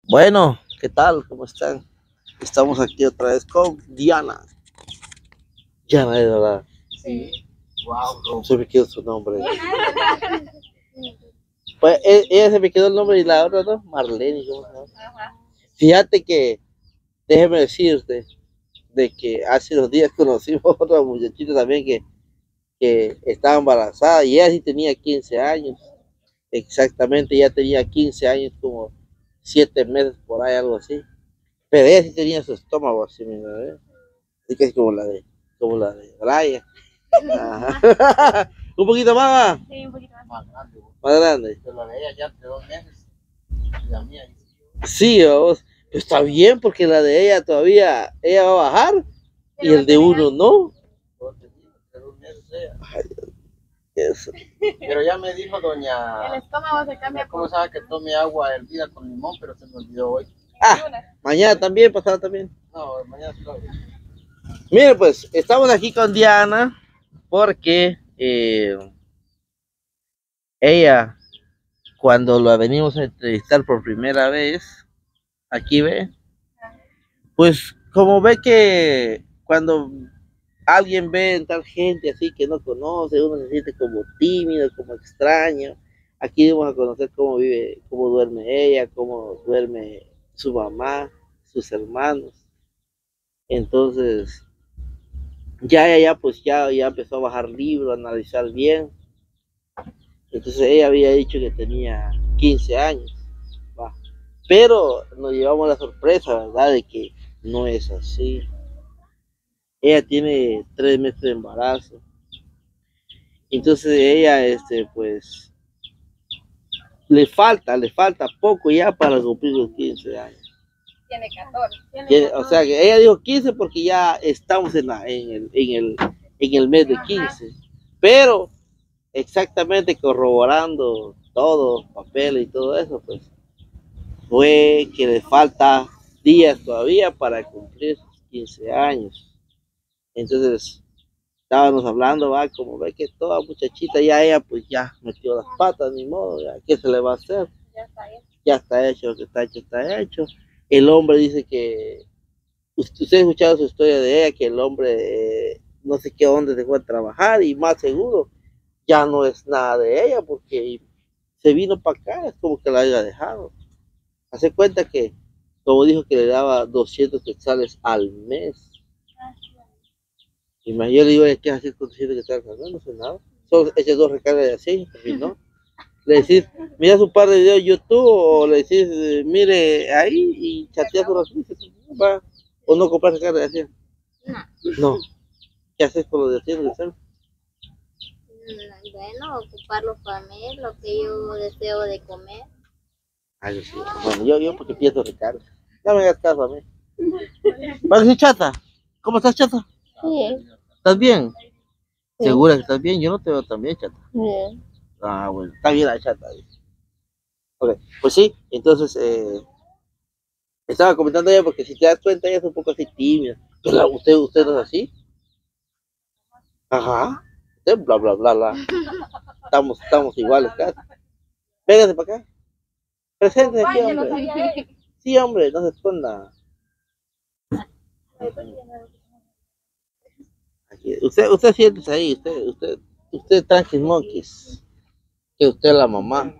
Bueno, ¿qué tal? ¿Cómo están? Estamos aquí otra vez con Diana. Diana, de verdad. Sí. Wow, se me quedó su nombre. Pues ella se me quedó el nombre y la otra, ¿no? Marlene, ¿cómo se llama? Ajá. Fíjate que, déjeme decirte, de que hace 2 días conocimos a otra muchachita también que estaba embarazada y ella sí tenía 15 años. Exactamente, ella tenía 15 años, como 7 meses por ahí, algo así. Pero ella sí tenía su estómago así, mira, ¿eh? Así que es como la de Brian. Ajá. Un poquito más, Sí, un poquito más. más grande. Pero la de ella ya hace 2 meses. Y la mía. Sí, vamos. Pues está bien porque la de ella todavía, ella va a bajar y Pero el de uno no. Hace 2 meses ella. Ay, eso. Pero ya me dijo doña. El estómago se cambia ¿Cómo por sabe que tome agua hervida con limón? Pero se me olvidó hoy. Ah, una. mañana también, pasado también. No, mañana sí lo hago. Mire, pues estamos aquí con Diana porque ella, cuando la venimos a entrevistar por primera vez, aquí ve, pues como ve que cuando alguien ve en tal gente así que no conoce, uno se siente como tímido, como extraño. Aquí vamos a conocer cómo vive, cómo duerme ella, cómo duerme su mamá, sus hermanos. Entonces, pues ya empezó a bajar libros, a analizar bien. Entonces ella había dicho que tenía 15 años. Va. Pero nos llevamos la sorpresa, ¿verdad? De que no es así. Ella tiene 3 meses de embarazo. Entonces ella, pues, le falta poco ya para cumplir los 15 años. Tiene 14. O sea que ella dijo 15 porque ya estamos en el mes de 15. Pero exactamente corroborando todo, papel y todo eso, pues fue que le falta días todavía para cumplir sus 15 años. Entonces estábamos hablando, va, como ve que toda muchachita ya ella pues ya metió las patas, ni modo, ya, ¿qué se le va a hacer? Ya está hecho. Ya está hecho, lo que está hecho, está hecho. El hombre dice que, usted ha escuchado su historia de ella, que el hombre no sé qué dónde dejó de trabajar y más seguro ya no es nada de ella porque se vino para acá, es como que la haya dejado. Hace cuenta que, como dijo que le daba 200 quetzales al mes. Y más yo le digo, ¿qué hacer con 200 quetzales al mes? No sé nada. Solo eché 2 recargas de aceite, y no. Le decís, mira su par de videos de YouTube, o le decís, mire ahí y chateas con los va. O no compras recargas de aceite. No. No. ¿Qué haces con los de 200 quetzales? Bueno, ocuparlo para mí, lo que yo deseo de comer. Ay, sí. Bueno, yo porque pierdo recargas. No me hagas caso a mí. ¿Vas a decir, chata? ¿Cómo estás, chata? Bien, ¿Estás bien? Sí. ¿Segura que estás bien? Yo no te veo tan bien, chata. bien. Ah, bueno, está bien la chata. Ok, pues sí, entonces estaba comentando ella porque si te das cuenta ella es un poco así tímida. Pero usted no es así. Ajá. Usted bla bla bla bla. Estamos iguales casi. Véngase para acá. Preséntese aquí, Vaya, lo hombre. sabía él. Sí, hombre, no se esconda. Aquí. Usted siéntese ahí, usted tranqui monkeys. Que usted es la mamá.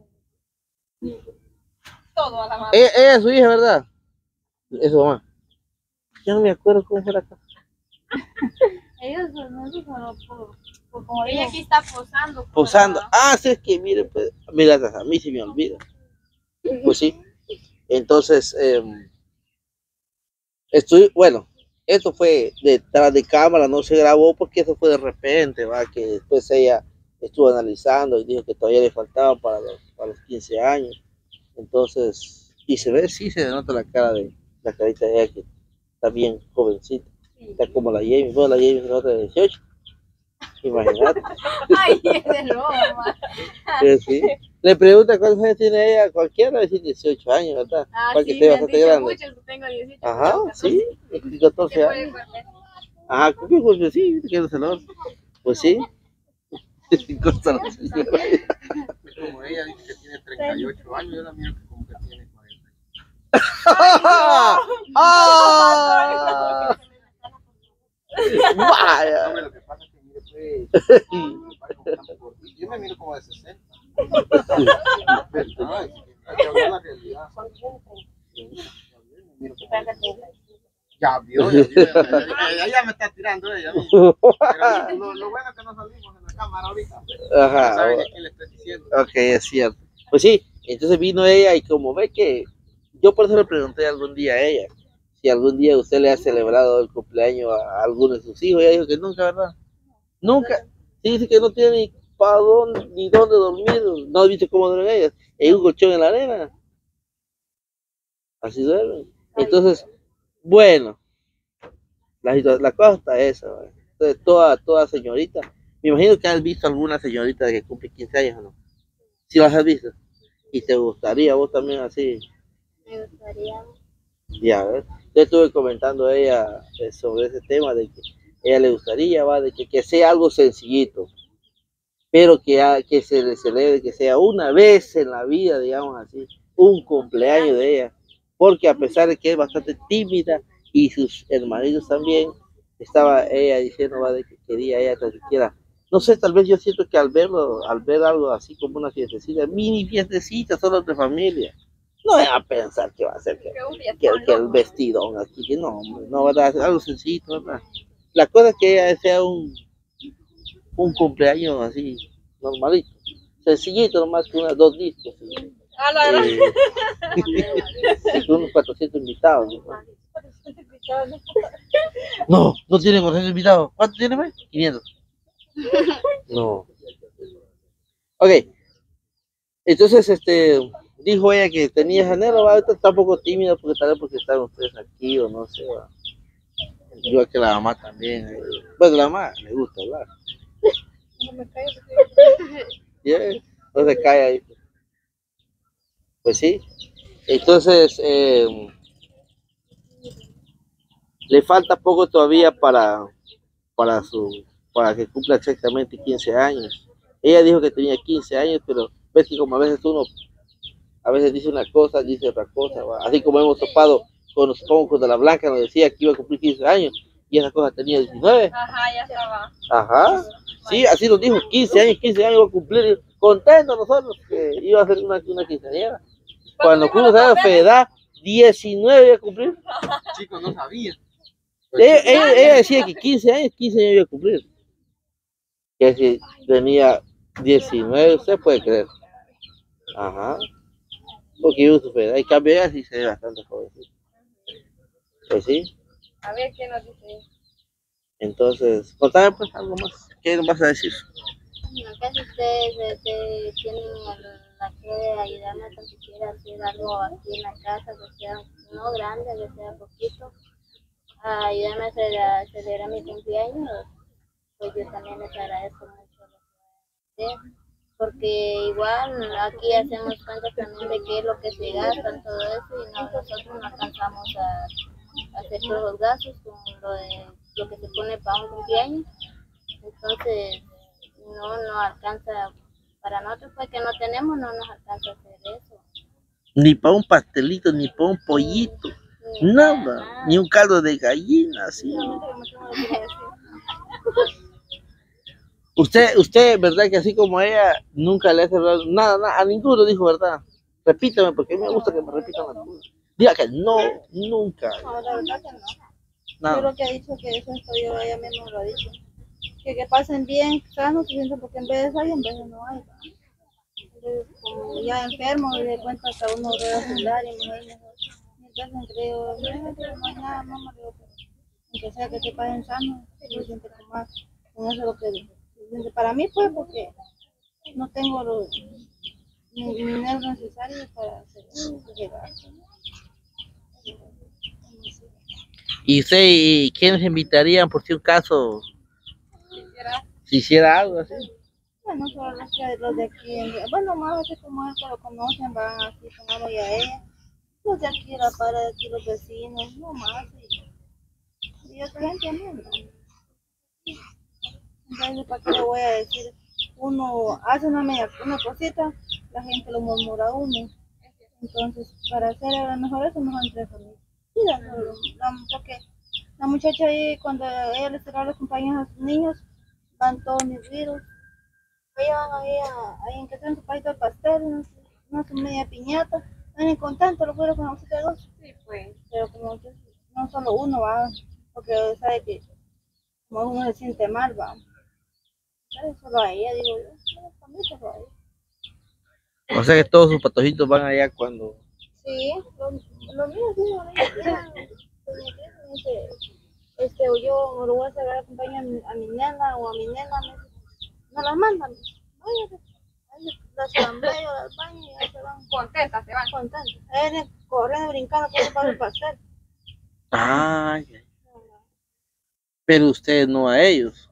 Todo a la mano. Ella es su hija, ¿verdad? Es su mamá. Yo no me acuerdo cómo fue la cosa. Ellos no solo por como ella aquí está posando. Posando. Ah, sí, es que mire, pues, mira, a mí se me olvida. Pues sí. Entonces, bueno, esto fue detrás de cámara, no se grabó porque eso fue de repente, va, que después ella estuvo analizando y dijo que todavía le faltaba para los 15 años. Entonces, y se ve, sí, se nota la carita de ella que está bien jovencita. Está como la Jamie, bueno, la Jamie se nota de 18. Imagínate. Ay, es de broma. Sí. Le pregunta cuántos años tiene ella, cualquiera, decir 18 años, ¿verdad? Ah, Para sí, que esté me han bastante dicho grande. muchos, tengo 18. Ajá, tengo 14. sí, 14 años. Ajá, pues sí, que no se lo. Pues sí. Cosa la señora. Como ella dice que tiene 38 años, yo la miro que como que tiene 40. ¡Ah! ¡Ah! Vaya. Hombre, lo que pasa es que mire, pues, yo me miro como de 60. Ay, hay que hablar la realidad. Ya vio, ella me está tirando ella. Pero lo bueno es que no salimos en la cámara ahorita. Ajá. No saben a quién le estoy diciendo. Ok, es cierto. Pues sí, entonces vino ella y como ve que yo por eso le pregunté algún día a ella si algún día usted le ha celebrado el cumpleaños a alguno de sus hijos. Ella dijo que nunca, ¿verdad? Nunca. Sí, dice que no tiene ni para dónde, ni dónde dormir. No viste cómo duermen ellas. En un colchón en la arena. Así duermen. Entonces, bueno, la cosa está esa. ¿Vale? Entonces, toda señorita. Me imagino que has visto alguna señorita que cumple 15 años o no. Si las has visto. Y te gustaría vos también así. Me gustaría. Ya, ¿ves? Yo estuve comentando a ella sobre ese tema de que a ella le gustaría, va, de que sea algo sencillito, pero que se le celebre, que sea una vez en la vida, digamos así, un cumpleaños de ella, porque a pesar de que es bastante tímida y sus hermanitos también, estaba ella diciendo, va, de que quería ella tan siquiera, no sé, tal vez yo siento que al verlo, al ver algo así como una fiestecita, mini fiestecita, solo de familia, no voy a pensar que va a ser que el vestidón aquí, que no, hombre, no, ¿verdad? Algo sencillito, ¿verdad? La cosa es que ella sea un cumpleaños así, normalito, sencillito, nomás que unas 2 discos, y con unos 400 invitados, ¿no? No tiene 400 invitados, ¿cuánto tiene, pues? 500. No. Ok, entonces, dijo ella que tenía janela, va, ahorita está un poco tímida porque tal vez porque están ustedes aquí o no sé, va. Igual que la mamá también. Pues la mamá le gusta hablar. No me callo. Yeah. No se cae ahí. Pues sí. Entonces, le falta poco todavía para su, para que cumpla exactamente 15 años. Ella dijo que tenía 15 años, pero ves que como a veces uno, a veces dice una cosa, dice otra cosa, ¿va? Así como hemos topado cuando la Blanca nos decía que iba a cumplir 15 años y esa cosa tenía 19. Ajá, ya estaba. Ajá. Sí, así nos dijo, 15 años iba a cumplir, contentos nosotros que iba a ser una quinceañera. Cuando fuimos a la edad, 19 iba a cumplir. Chicos, no sabía. Ella decía que 15 años iba a cumplir. Que si tenía 19, usted puede creer. Ajá. Porque yo su edad. Y cambio ella sí se ve bastante jovencita. Pues sí. A ver qué nos dice. Entonces, contame pues algo más. ¿Qué nos vas a decir? Casi ustedes tienen la que ayudarme a siquiera hacer algo aquí en la casa, que sea no grande, que sea poquito, a ayudarme a celebrar mi cumpleaños, pues yo también les agradezco mucho lo que hacen, porque igual aquí hacemos cuentas también de qué es lo que se gasta en todo eso y nosotros no alcanzamos a hacer todos los gastos con lo que se pone para un cumpleaños, entonces no alcanza, para nosotros pues que no tenemos, no nos alcanza a hacer eso. Ni para un pastelito, ni para un pollito, nada, ni un caldo de gallina, así. Usted, verdad que así como ella, nunca le ha cerrado nada, a ninguno dijo verdad. Repítame, porque a mí me gusta que me repitan las cosas. Diga que no, nunca. No, la verdad que no. No. Yo lo que he dicho que eso estoy yo, ella misma lo ha dicho. Que pasen bien, sanos, porque en veces hay, en veces no hay. Entonces, como ya enfermo, y de cuenta que a uno debe ayudar y mejor. Entonces creo, no hay nada, mamá, pero aunque sea que te pasen sanos, yo siento que más, con eso lo que para mí fue porque no tengo los dinero necesario para hacer llegar. ¿Y usted y quiénes invitarían por si un caso, si hiciera algo así? Bueno, solo los de aquí, bueno, más así como es que lo conocen, van así, pongamos ya a ella. Los de aquí, la para de aquí, los vecinos, no más. Y otra gente también, ¿no? Entonces, ¿para qué le voy a decir? Uno hace una cosita, la gente lo murmura a uno. Entonces, para hacer a lo mejor eso, mejor entre familias. Mira, porque la muchacha ahí, cuando ella les trae los compañeros a sus niños, van todos mis virus. Ellos van ahí en que tengan su país de pastel, una su media piñata. Vienen contentos, lo fueron con la música de dos. Sí, pues. Pero como que no solo uno va, porque sabe que como uno se siente mal, va. ¿Sabes? Solo a ella, digo yo. Para mí solo a ella. O sea que todos sus patojitos van allá cuando... Sí, lo mío sí, lo mío. O yo me lo voy a sacar a acompañar a mi nena o a mi nena, me las mandan. Váyase. Las asambleo, las baños y ya se van. Contentas, se van. Contentas. Vienen corriendo, brincando, para el pastel. Ay, pero ustedes no a ellos.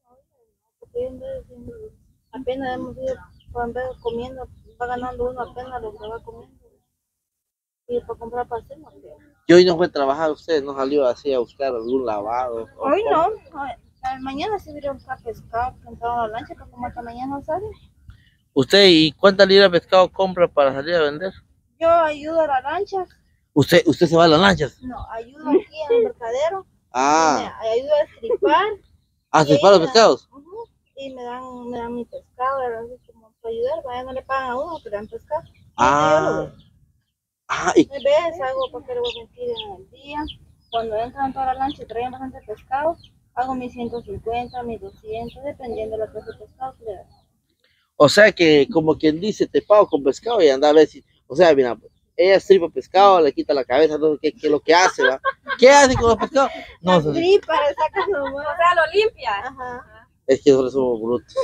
Apenas hemos ido comiendo, va ganando uno apenas lo que va comiendo. Y para comprar pastel no creo. Y hoy no fue a trabajar usted, no salió así a buscar algún lavado. Hoy no, mañana sí voy a buscar pescado, que entraron a la lancha, que como hasta mañana no sale. ¿Usted y cuántas libras de pescado compra para salir a vender? Yo ayudo a la lancha. ¿Usted se va a las lanchas? No, ayudo aquí en el mercadero. Ah. Ayudo a estripar. ¿A estripar los pescados? Y me dan mi pescado, así como para ayudar. Vaya, no le pagan a uno, pero dan pescado. Ah. Y a veces hago porque lo voy a mentir en el día. Cuando entran toda la lancha y traen bastante pescado, hago mis 150, mis 200, dependiendo de la clase de pescado que le dan. O sea que, como quien dice, te pago con pescado y anda a ver si... O sea, mira, ella estripa pescado, le quita la cabeza, no sé qué es lo que hace, ¿va? ¿Qué hace con los pescados? No sé. Estripa, le saca nomás. O sea, lo limpia. Ajá. Es que nosotros somos brutos.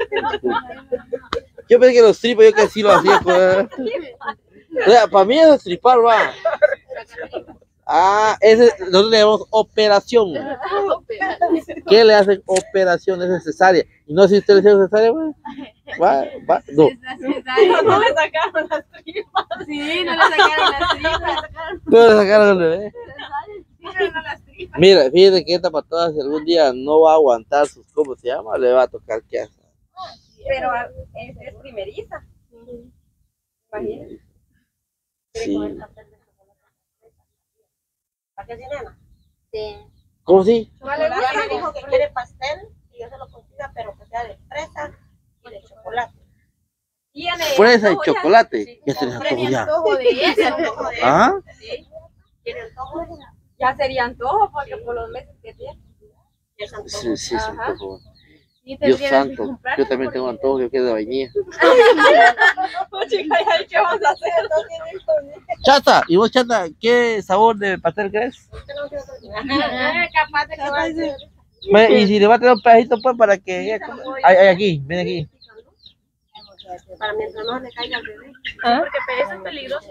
Yo pensé que los tripas, yo que sí lo hacía. O sea, para mí es estripar, va. Nosotros le llamamos operación. ¿Qué le hacen operación? Es necesaria. Y no sé si usted le hace necesaria, va. No. No le sacaron las tripas. Sí, no le sacaron las tripas. No le sacaron el bebé. No las tripas. Mira, fíjate que esta patada, si algún día no va a aguantar sus, ¿cómo se llama? Le va a tocar qué hacer. Pero es primeriza. Imagínate. Sí. ¿Para qué tiene nena? Sí. ¿Cómo sí? Ya me Dijo que quiere pastel y yo se lo consiga, pero que sea de fresa y de chocolate. Fresa y chocolate. Ya se les antojó ya. Antojo de eso. ¿Ah? Sí. ¿Tiene antojo? Ya sería antojo porque por los meses que tiene. Sí, sí, se antojó. Sí, Dios santo, yo también tengo antojo, yo quiero de vainilla. ¿Qué vamos a hacer? Chata, ¿y vos, Chata, qué sabor de pastel crees? Capaz de que va a ser. Y si le va a tener un pedacito, pues, para que... Hay aquí, ven aquí. Para mientras no le caiga al bebé. Porque eso es peligroso.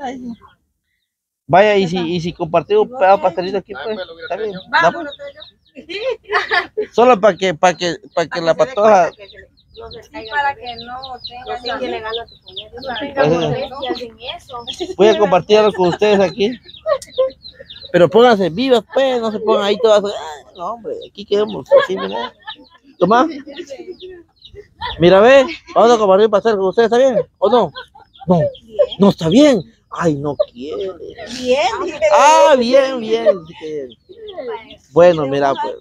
Vaya, y si compartimos un pedazo de pastelito aquí, pues, está bien. Vámonos, Solo para que la patoja... Para que no tenga tiene ganas de comer. no tenga molestias en eso. Voy a compartirlo con ustedes aquí. Pero pónganse vivas, pues, no se pongan ahí todas. No, hombre, aquí quedamos así, mira. Toma. Mira, ve, vamos a compartir pastel con ustedes, ¿está bien? ¿O no? No, no está bien. Ay, no quiere. Bien. Ah, bien, bien. Bueno, mira, pues.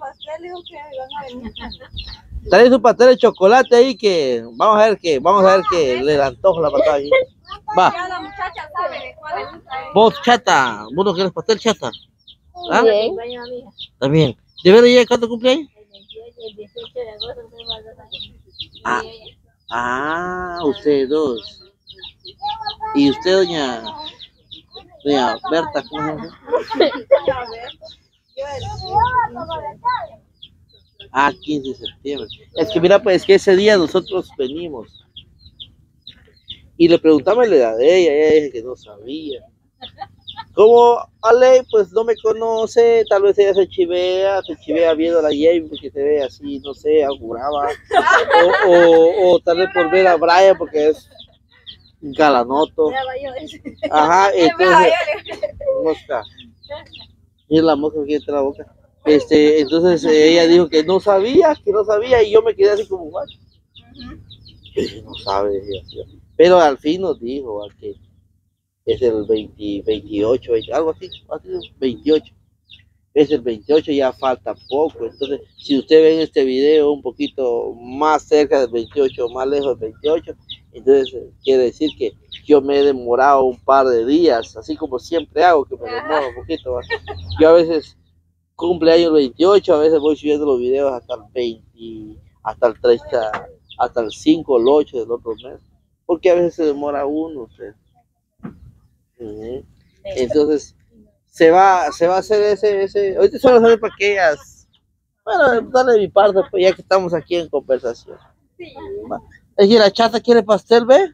Trae su pastel de chocolate ahí que vamos a ver que le antojo la patada aquí. Va. Ya la muchacha sabe de cuál es. Vos, Chata, ¿vos no quieres pastel, Chata? ¿Ah? Bien. Está bien. ¿De verdad ya cuánto cumpleaños? El 18 de agosto se va a dar. Ustedes dos. ¿Y usted, doña Berta, cómo se llama? 15 de septiembre. Es que mira, pues, que ese día nosotros venimos. Y le preguntamos la edad de ella dije que no sabía. Como Ale, pues no me conoce, tal vez ella se chivea viendo a la Jamie porque se ve así, no sé, brava. O tal vez por ver a Brian porque es un galanoto. Ajá, entonces, mosca. Mira la mosca que entra a la boca. Entonces ella dijo que no sabía, y yo me quedé así como, ¿what? No sabe, decía. Pero al fin nos dijo que es el 20, 28, 20, algo así, 28. Es el 28, ya falta poco. Entonces, si usted ve en este video un poquito más cerca del 28, más lejos del 28, entonces quiere decir que yo me he demorado un par de días, así como siempre hago, que me demoro un poquito más. Yo a veces cumpleaños el 28, a veces voy subiendo los videos hasta el 20, hasta el 30, hasta el 5 o el 8 del otro mes, porque a veces se demora uno. Usted. Entonces, se va a hacer ese. Ahorita solo saber para aquellas. Bueno, dale de mi parte, pues ya que estamos aquí en conversación. Sí. Es que la chata quiere pastel, ¿ve?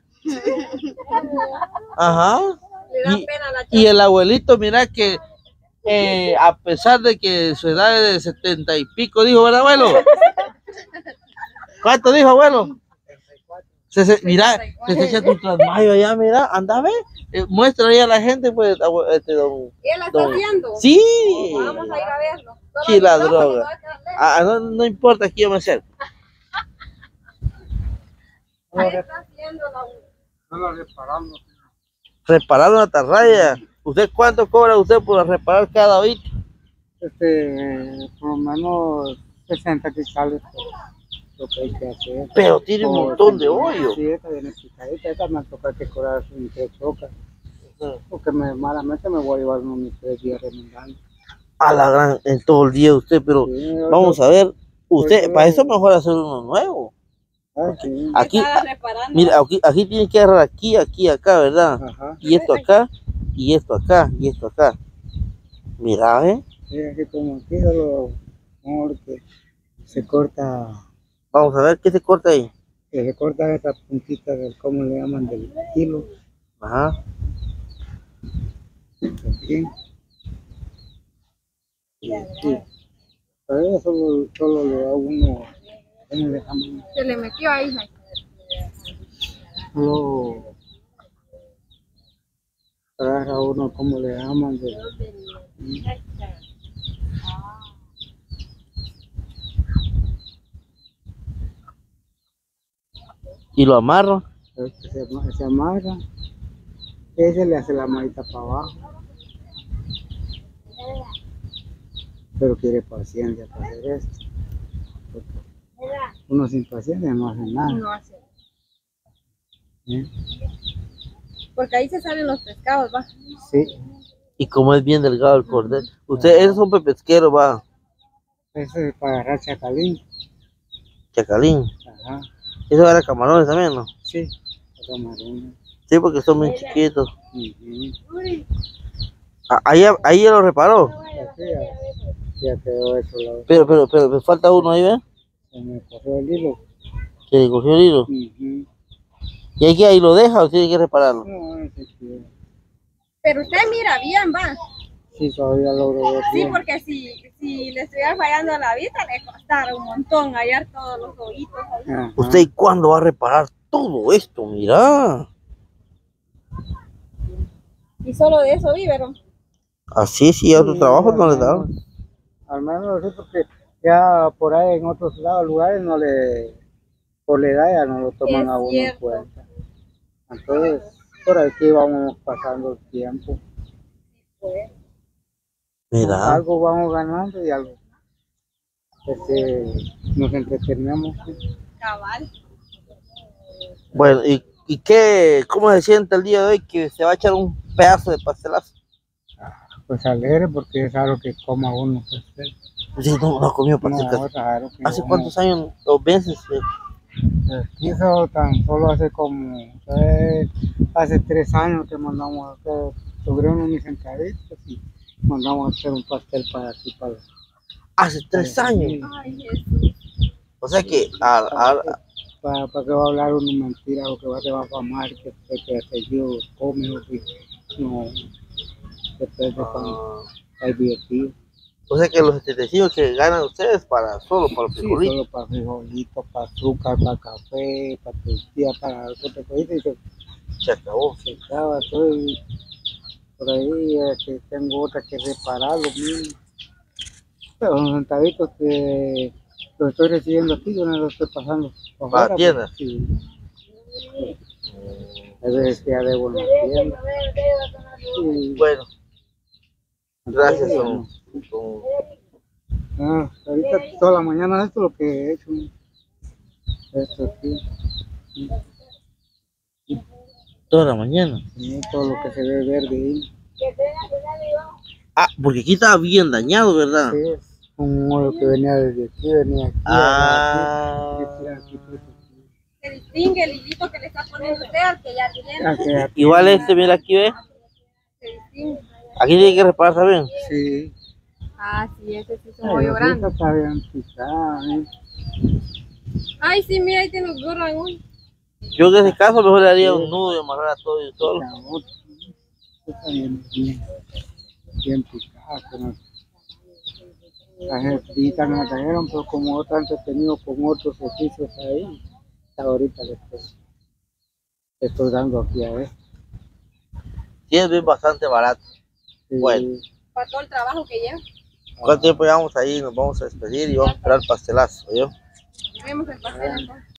Ajá. Le da pena a la Y el abuelito, mira que a pesar de que su edad es de 70 y pico, dijo, ¿verdad, abuelo? ¿Cuánto dijo, abuelo? Mira, se se echa tu trasmayo allá, mira, anda, ve. Muéstrale a la gente, pues, don. ¿Él la está haciendo? Sí. Vamos a ir a verlo. Sí, la droga. No importa, aquí yo me acerco. Ahí está haciendo la... Solo reparando. Reparar una atarraya. ¿Usted cuánto cobra usted por reparar cada hoy? Por lo menos 60 quetzales lo que hay que hacer. Pero tiene un montón de hoyos. Sí, esta viene picadita, esta me toca que cobrar en 3 chocas. Porque malamente me voy a llevar unos 3 días remendando. A la gran, en todo el día usted, pero Sí, vamos a ver, usted, pues, para eso mejor hacer uno nuevo. Sí. Aquí, Estaba reparando. mira, aquí tiene que agarrar aquí, acá, ¿verdad? Ajá. Y esto acá, y esto acá, y esto acá. Mira, ¿eh? Sí, así como aquí solo como que se corta, Vamos a ver qué se corta ahí. que se corta esta puntita del, ¿cómo le llaman? Del hilo. Ajá. Aquí. Y aquí. Pero eso solo le da uno, ¿cómo le llaman? Se le metió ahí. Solo agarra uno, ¿cómo le llaman? Y lo amarro. Se amarra. Ese le hace la manita para abajo. Pero quiere paciencia para hacer esto. Porque uno sin paciencia no hace nada. No hace. ¿Eh? Porque ahí se salen los pescados, va. Sí, Y como es bien delgado el cordel. Usted, esos son pesqueros, va. eso es para agarrar chacalín. Chacalín. Ajá, Eso era camarones también, ¿no? sí, camarones. Sí, porque son muy chiquitos. Ujú. Ahí ya lo reparó. Así ya quedó eso. Pero me falta uno ahí, ¿ve? Se me corrió el hilo. Que le cogió el hilo. Ujú. ¿Y hay que ahí lo deja o tiene que repararlo? No, ese sí. Pero usted mira bien, va. Sí, todavía logro ver Sí, bien. porque si le estuviera fallando a la vista, le costara un montón hallar todos los hoyitos ahí. Ajá. ¿Usted y cuándo va a reparar todo esto? Mira. Y solo de eso vive, ¿no? Así sí, a otro Sí, trabajo no al le da. menos- Al menos sí, porque ya por ahí en otros lugares no le, por la edad ya no lo toman Es a uno en cierto. cuenta. Entonces, por aquí vamos pasando el tiempo. Mira. Algo vamos ganando y algo nos entretenemos. Cabal. Bueno, ¿y qué? ¿Cómo se siente el día de hoy que se va a echar un pedazo de pastelazo? Pues alegre porque es algo que coma uno. Pues, Sí, no ha comido pastel no, casi. es raro que ¿Hace uno- cuántos años o meses? Hizo tan solo hace como, hace 3 años que mandamos a hacer, sobrino mis sentaditos y mandamos a hacer un pastel para aquí, Hace 3 años. Ay, Jesús. O sea que para que va a hablar una mentira o que se va a famar que yo come o que no, después de cuando hay divertido. o sea que los 75 que ganan ustedes solo para el Sí, frijolito. solo para frijolitos, para azúcar, para café, para tortilla, para otra cosita y Se acabó. se acaba todo. Y por ahí que tengo otra que reparar lo mismo. Pero los centavitos que los estoy recibiendo aquí, yo no los estoy pasando. ¿Para la tienda? Sí. A veces que ya debo en la tienda. Y, Bueno, gracias, don. Ahorita toda la mañana esto es lo que he hecho. Esto aquí. Toda la mañana. Y todo lo que se ve verde ahí. Ah, porque aquí estaba bien dañado, ¿verdad? Sí, es un hoyo que venía desde aquí, venía aquí. Ah. Aquí. Se distingue el hilito que le está poniendo usted al que ya tiene. Aquí. Igual este, mira aquí, ve. Se distingue. Aquí tiene que reparar, ¿saben? Sí. Ah, sí, ese sí es un hoyo grande. Ahorita está bien picada, Ay, sí, mira, ahí tiene los gorros hoy. Yo en ese caso mejor le haría un nudo y amarrar todo yo solo. La otra, está bien picada. Pero la gentita me la trajeron, pero como otro entretenido con otros oficios ahí, hasta ahorita le estoy dando aquí a ver. Sí, es bien bastante barato. Sí. Bueno. Para todo el trabajo que lleva. ¿Cuánto tiempo llevamos ahí? Nos vamos a despedir y vamos a esperar el pastelazo, ¿yo? Vemos el pastel entonces.